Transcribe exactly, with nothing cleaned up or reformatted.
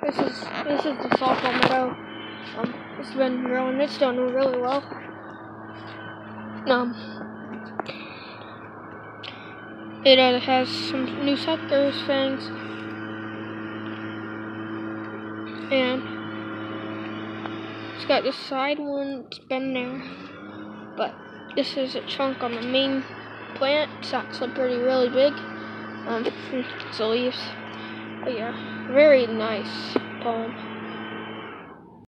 This is this is the softball meadow. Um, it's been growing. It's done really well. Um, it uh, has some new suckers things, and it's got this side one. It's been there, but this is a chunk on the main plant. It's actually pretty really big. Um, it's the leaves. But yeah, very nice poem.